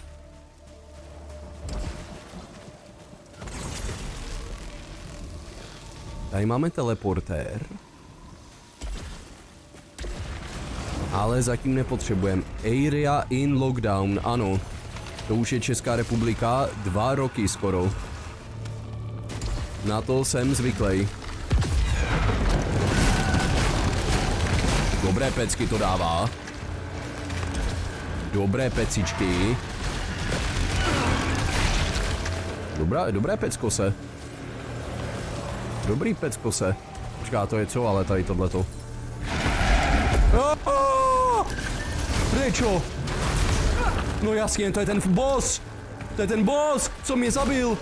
Tady máme teleportér. Ale zatím nepotřebujeme. Area in lockdown, ano. To už je Česká republika dva roky skoro. Na to jsem zvyklý. Dobré pecky to dává. Dobré pecičky. Dobrá, dobré pecko se. Dobrý pecko se. Počká, to je co, ale tady tohleto. Prečo? No jasně, to je ten boss. To je ten boss, co mě zabil.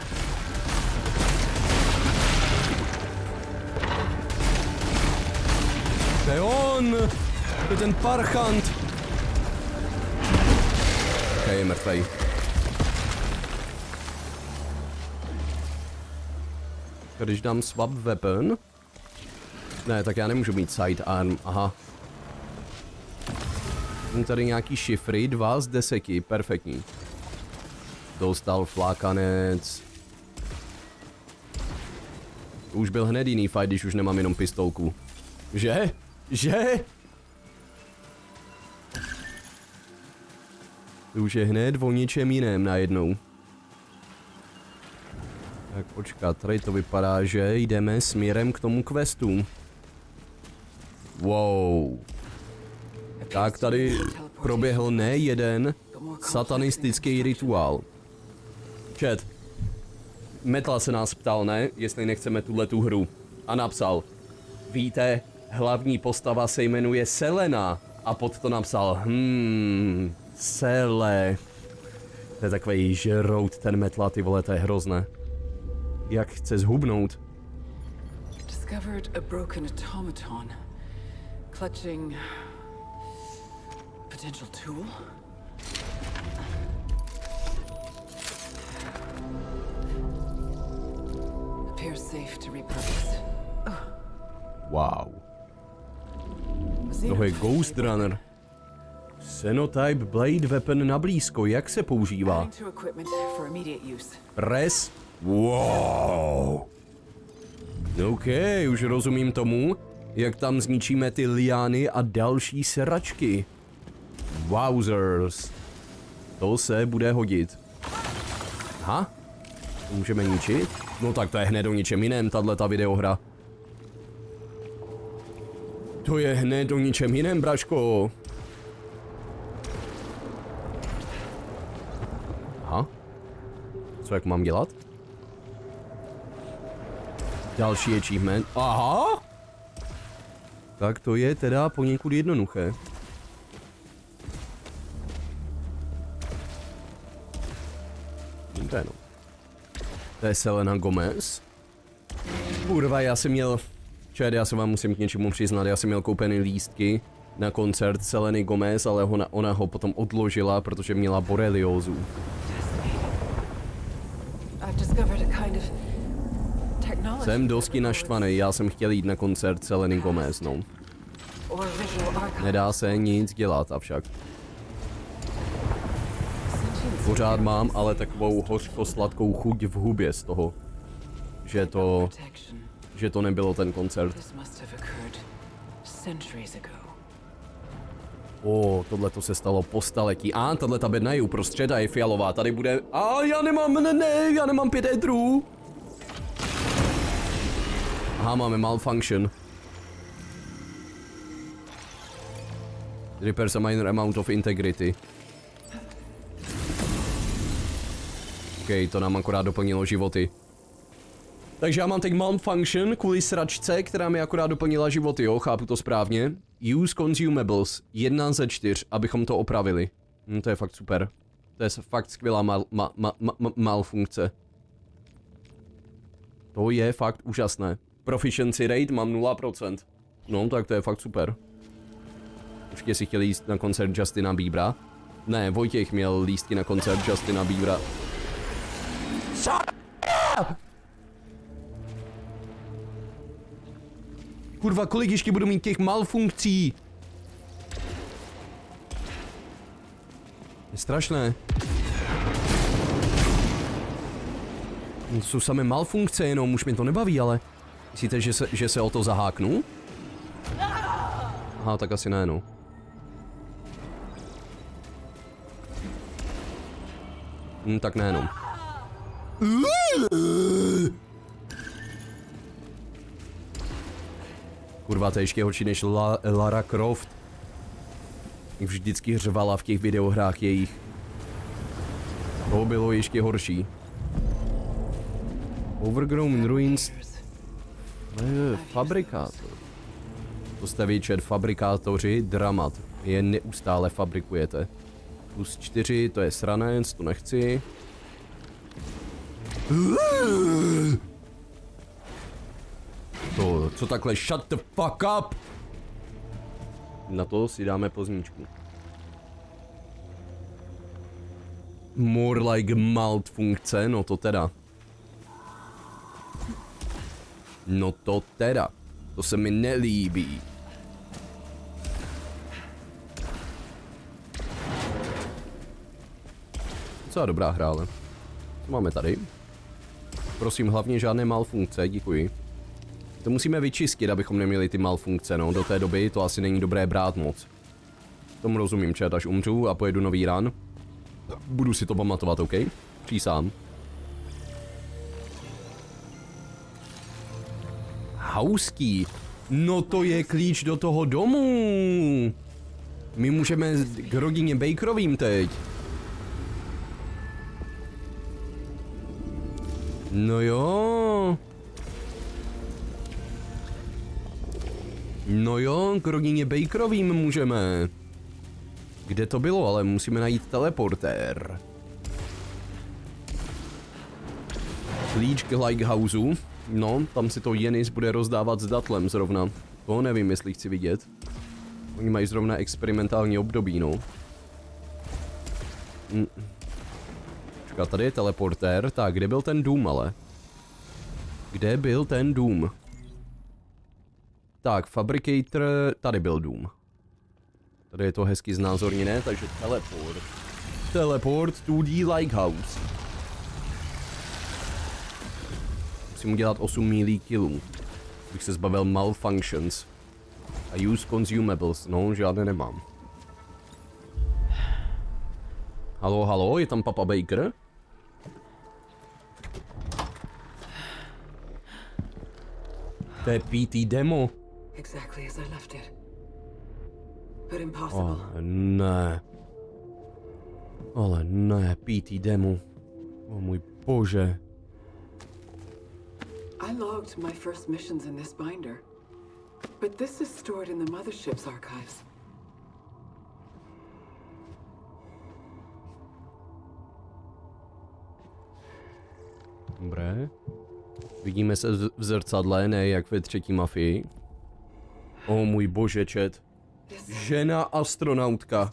To je on. To je ten parchant. Ok, je mrtvej. Když dám swap weapon. Ne, tak já nemůžu mít sidearm, aha. Mám tady nějaký šifry, dva z deseti, perfektní. Dostal flákanec. To už byl hned jiný fight, když už nemám jenom pistolku. Že? Že? To už je hned o něčem jiném najednou. Tak počkat, tady to vypadá, že jdeme směrem k tomu questu. Wow. Tak tady proběhl ne jeden satanistický rituál. Chat. Metal se nás ptal, ne? Jestli nechceme tuhletu hru. A napsal. Víte, hlavní postava se jmenuje Selena. A pod to napsal. Hmm. Sele. To je takový žrout ten metla, ty vole, to je hrozné. Jak chce zhubnout. Discovered a broken automaton. Clutching potential tool. Appears safe to repurpose. Oh. Wow. Tohle je Ghost Runner. Xenotype Blade Weapon na blízko, jak se používá? Press. Wow. OK, už rozumím tomu, jak tam zničíme ty liány a další sračky. Wowzers. To se bude hodit. Aha. Můžeme ničit? No tak to je hned o ničem jiném, tato videohra. To je hned o ničem jiném, braško. Aha. Co jak mám dělat? Další achievement. Aha! Tak to je teda poněkud jednoduché. To je, no. To je Selena Gomez. Kurva, já jsem měl... Čet, já se vám musím k něčemu přiznat, já jsem měl koupený lístky na koncert Seleny Gomez, ale ona, ona ho potom odložila, protože měla boreliózu. Jsem dosti naštvaný, já jsem chtěl jít na koncert Seleny Gomez, no. Nedá se nic dělat, avšak. Pořád mám ale takovou hořko-sladkou chuť v hubě z toho, že to, že to nebylo ten koncert. O, tohle to se stalo po staletí. A, tahle ta bedna je uprostřed a je fialová. Tady bude... A, já nemám, ne, ne, já nemám pět edrů. Aha, máme malfunction. Repairs a minor amount of integrity. OK, to nám akorát doplnilo životy. Takže já mám teď malfunction kvůli sračce, která mi akorát doplnila životy, jo, chápu to správně. Use consumables, jedna ze čtyř, abychom to opravili. Hm, to je fakt super. To je fakt skvělá mal, ma, ma, ma, ma, malfunkce. To je fakt úžasné. Proficiency rate mám nula procent. No, tak to je fakt super. Určitě si chtěli jít na koncert Justina Biebera. Ne, Vojtěch měl lístky na koncert Justina Biebera. Kurva, kolik ještě budu mít těch malfunkcí? Je strašné. To jsou samé malfunkce jenom, už mě to nebaví, ale... Myslíte, že se, že se o to zaháknu? Aha, tak asi ne, no. Hm, tak ne, no. Kurva, to je ještě horší než La, Lara Croft. Jak vždycky řvala v těch videohrách jejich. To bylo ještě horší. Overgrown Ruins. Fabrikátor. To jste výčet, fabrikátoři, dramat. Je neustále fabrikujete. Plus čtyři, to je sranec, to nechci. To, co takhle, shut the fuck up! Na to si dáme pozníčku. More like malt funkce, no to teda. No to teda. To se mi nelíbí. Docela dobrá hra, ale. Co máme tady? Prosím, hlavně žádné malfunkce, děkuji. To musíme vyčistit, abychom neměli ty malfunkce, no. Do té doby to asi není dobré brát moc. Tomu rozumím, čet, až umřu a pojedu nový run. Budu si to pamatovat, OK? Přísám. Hauský. No to je klíč do toho domu. My můžeme k rodině Bakerovým teď. No jo. No jo, k rodině Bakerovým můžeme. Kde to bylo, ale musíme najít teleportér. Klíč k Lighthouseu. No, tam si to Jenis bude rozdávat s datlem zrovna. To nevím, jestli chci vidět. Oni mají zrovna experimentální období, no. Hm. Počkat, tady je teleportér. Tak, kde byl ten dům, ale? Kde byl ten dům? Tak, Fabricator, tady byl dům. Tady je to hezky znázorněné, takže teleport. Teleport to the Lighthouse. Musím udělat osm milí killů. Bych se zbavil malfunctions. A use consumables, no, žádné nemám. Halo, halo, je tam Papa Baker? To je P T demo. Exactly as I left it. But impossible. Ale ne. Ale ne, P T demo. O můj bože. I logged my first missions in this binder. But this is stored in the mothership's archives. Dobré. Vidíme se v zrcadle, ne jak ve třetí mafii. O můj bože, chat. Žena astronautka.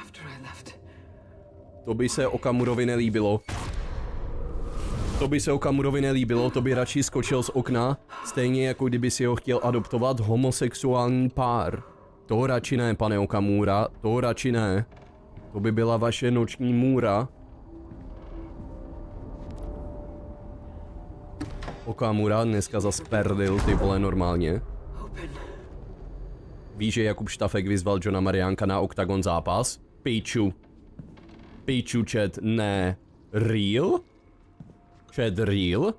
To by se Okamurovi nelíbilo. To by se Okamurovi nelíbilo, to by radši skočil z okna, stejně jako kdyby si ho chtěl adoptovat homosexuální pár. To radši ne, pane Okamura, to radši ne. To by byla vaše noční můra. Okamura dneska zas perdil, ty vole, normálně. Víš, že Jakub Štafek vyzval Johna Mariánka na Octagon zápas? Piču. Piču, chat, ne. Real? Chat, real?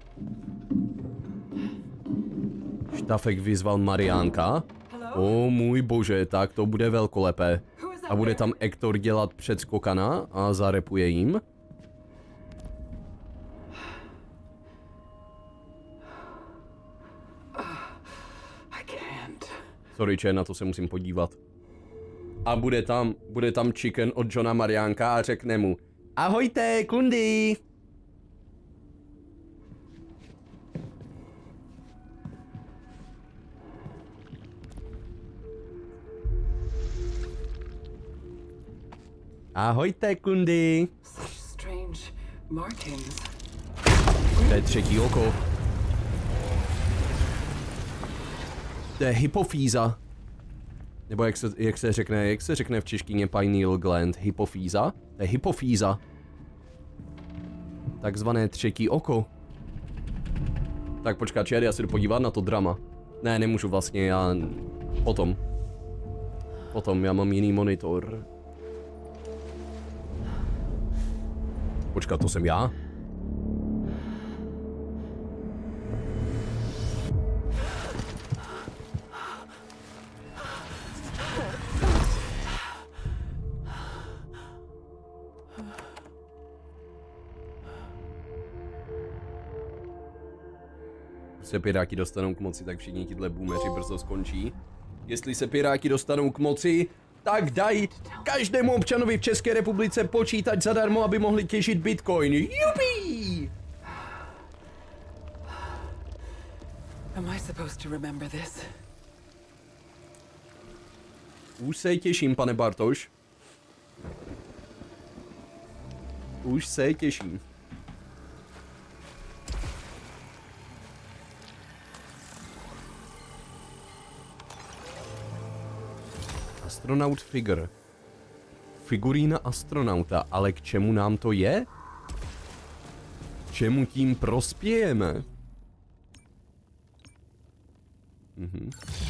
Štafek vyzval Mariánka? O můj bože, tak to bude velkolepé. A bude tam Ektor dělat předskokana a zarepuje jim? Sorry, če, na to se musím podívat. A bude tam, bude tam chicken od Johna Mariánka a řekne mu: ahojte, kundy! Ahojte, kundy! To je třetí oko. To je hypofýza. Nebo jak se, jak se řekne, jak se řekne v češtině pineal gland? Hypofýza? To je hypofýza. Takzvané třetí oko. Tak počkat, čer, já si jdu podívat na to drama. Ne, nemůžu vlastně, já... Potom. Potom, já mám jiný monitor. Počkat, to jsem já? Se Piráti dostanou k moci, tak všichni tihle boomeři brzo skončí. Jestli se Piráti dostanou k moci, tak dají každému občanovi v České republice počítač zadarmo, aby mohli těžit bitcoin. Jupi! Am I supposed to remember this? Už se těším, pane Bartoš. Už se těším. Astronaut figure. Figurína astronauta, ale k čemu nám to je? Čemu tím prospějeme? Mhm.